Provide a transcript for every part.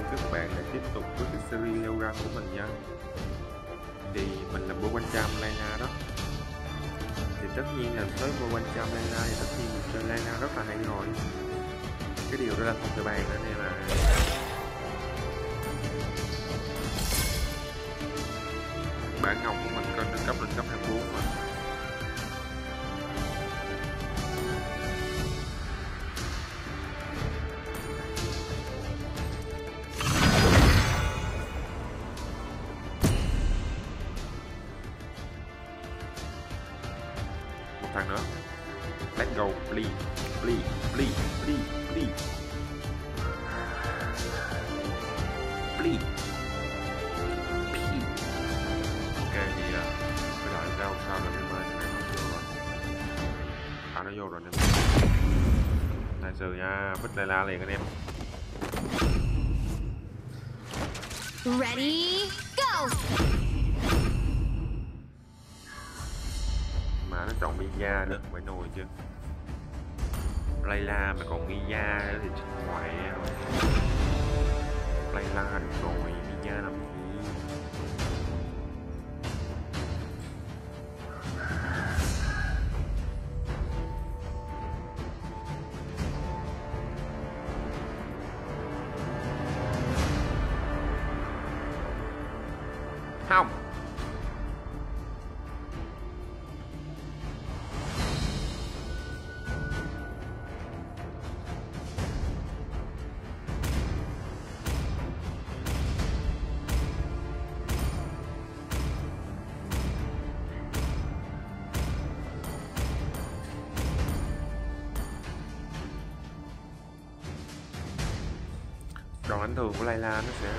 ơn các bạn đã tiếp tục với cái series leo rank của mình nha. Thì mình là Bowencham Layla đó. Thì tất nhiên là với Bowencham Layla thì tất nhiên mình chơi Layla rất là hay rồi. Cái điều đó là không thể bàn nữa nên là bản ngọc của mình có nâng cấp lên cấp 24 mà. Một thằng nữa. Let's go, please, please, please, please, please. Please. Ok thì cái đoạn rau sao là cái bên này nó vô rồi. À nó vô rồi nè. Nice sự nha, bích Layla liền anh em. Ready, go. Mà nó chọn Mia nữa, phải nồi chứ. Layla mà còn Mia nữa thì chết ngoại rồi. Layla được rồi, Mia làm gì? Không. Đòn đánh thường của Layla nó sẽ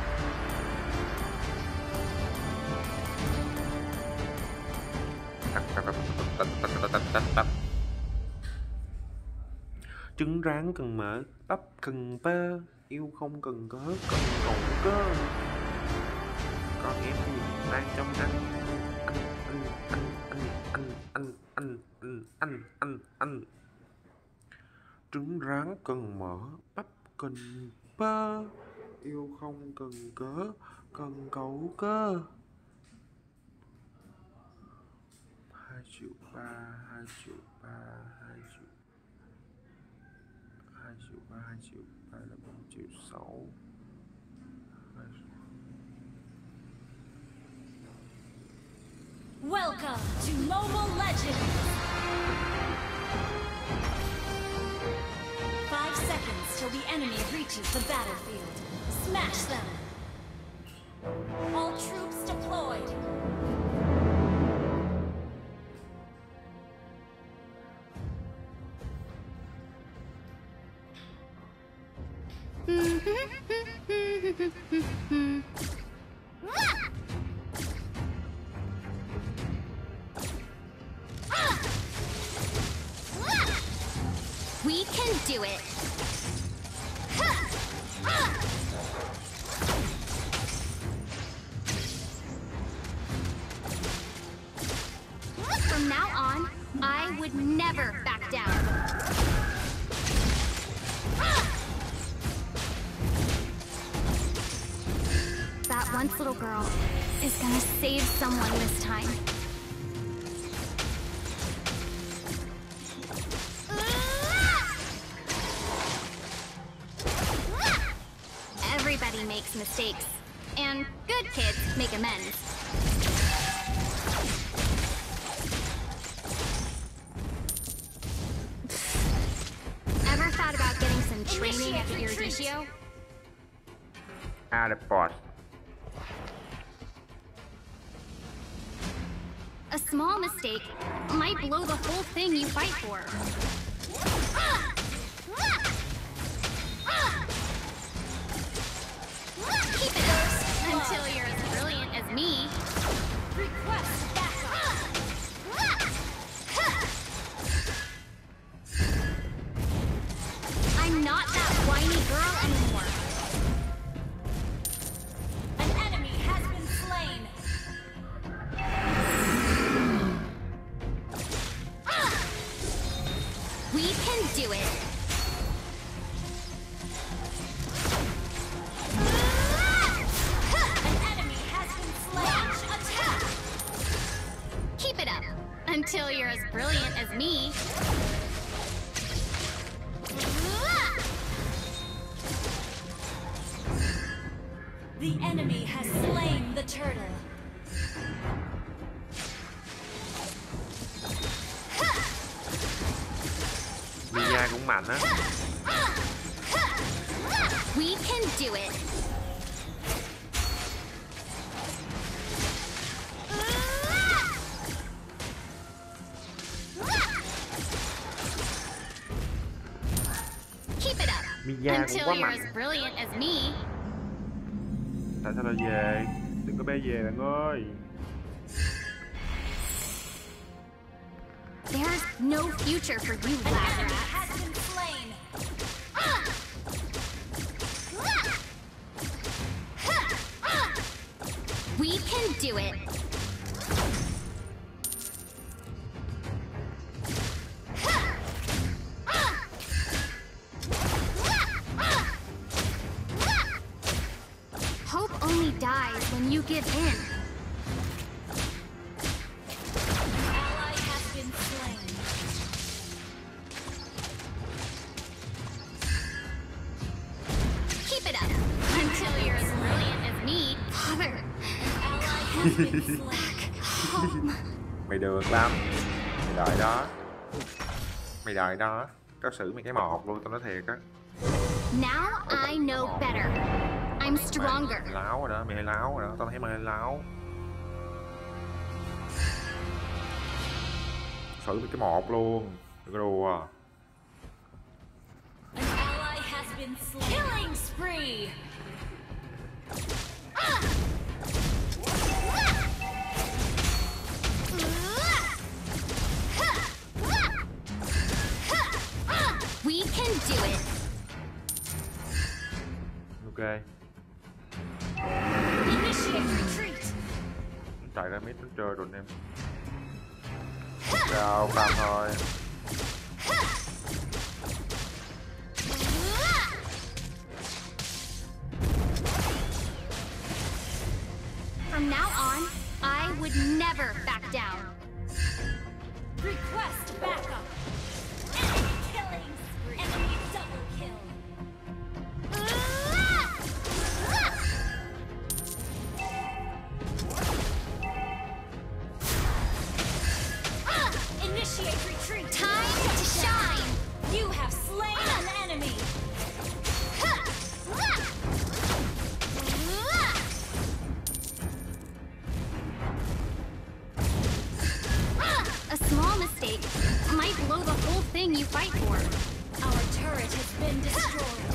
trứng rán cần mỡ, bắp cần tơ, yêu không cần cớ, cần cầu cơ. Con em thì đang trong anh. Trứng rán cần mỡ, bắp cần bơ, yêu không cần cớ, cần cầu cơ. 2 triệu 3, 2 triệu 3, 2 triệu 2 triệu 3, 2 triệu 3 là 4 triệu 6. Welcome to Mobile Legends. 5 seconds till the enemy reaches the battlefield. Smash them. All troops deployed. We can do it. From now on, I would never back down. That once little girl is gonna save someone this time. Everybody makes mistakes, and good kids make amends. Ever thought about getting some training at the Eruditio? Out of boss. A small mistake might blow the whole thing you fight for. Keep it until you're as brilliant as me. Request backup. I'm not that whiny girl anymore. An enemy has been slain. as me. The enemy has slain the turtle. Mia cũng mạnh á. We can do it. Keep it up Mia cũng until quá you're mạnh. as brilliant as me. Tại sao lại về? Đừng có bé về bạn ơi. There's no future for you, An enemy Lazarus. has been slain. We can do it. Hope only dies when you give in. Ally has been slain. Keep it up until you're as brilliant as me. Father, Ally has been slain. home. Mày được lắm. Mày đợi đó. Mày đợi đó. Tao xử mày cái một luôn, tao nói thiệt á. Now I know better. I'm stronger. Mày láo rồi đó, mày hơi láo rồi đó. Tao thấy mày hơi láo. Xử mày cái một luôn. Đừng có đùa. An ally has been slain. Killing spree. We can do it. Ok. Initiate retreat. Chạy ra mid nó chơi rồi anh em. Sao farm thôi. From now on, I would never back down. Request backup. Enemy killing spree. Enemy double kill. Initiate retreat. Time to shine. You have slain an enemy. A small mistake might blow the whole thing you fight for. Our turret has been destroyed.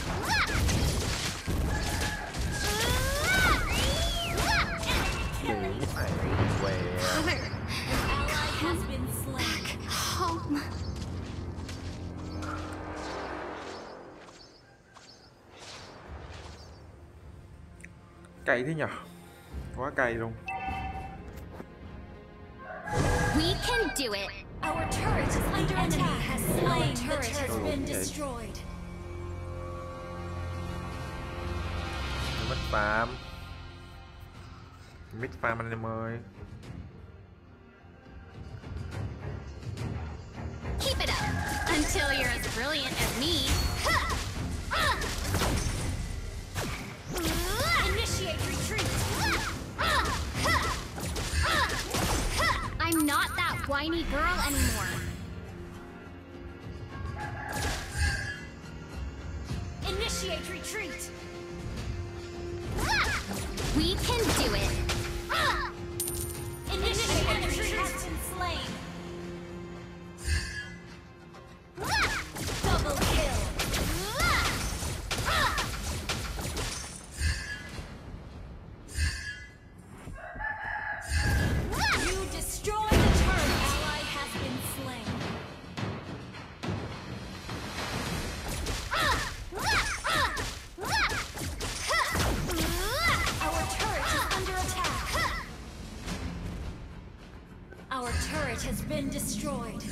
Killing mày què. Father, An ally has been slain. home. Cay thế nhở. Quá cay luôn. We can do it. Our turret is under attack. Has slain. The turret has been Okay. destroyed. Mid farm. Mid farm anh em ơi. Keep it up until you're as brilliant as me. Initiate retreat. I'm not that whiny girl anymore. Initiate retreat. We can do it. Initiate retreat has been slain. Double kill. You destroy the turret. Ally has been slain. Our turret is under attack. Our turret has been destroyed.